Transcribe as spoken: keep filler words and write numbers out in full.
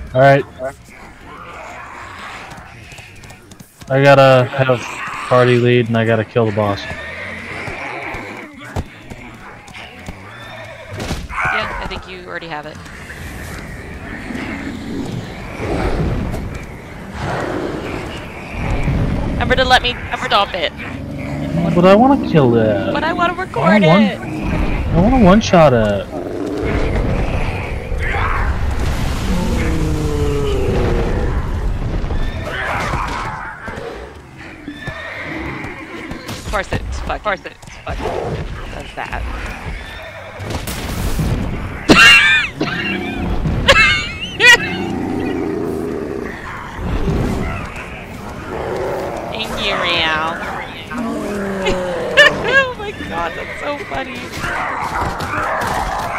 Alright. I gotta have party lead and I gotta kill the boss. Yeah, I think you already have it. Remember to let me stop it. But I wanna kill that. But I want to record I it! want, I wanna one-shot it. Of course it's fucking, of course it's fucking does that. Thank you, Rio. Oh my god, that's so funny.